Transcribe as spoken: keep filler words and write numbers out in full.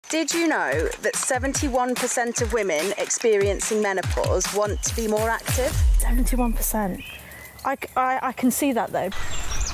Did you know that seventy-one percent of women experiencing menopause want to be more active? seventy-one percent. I, I, I can see that though.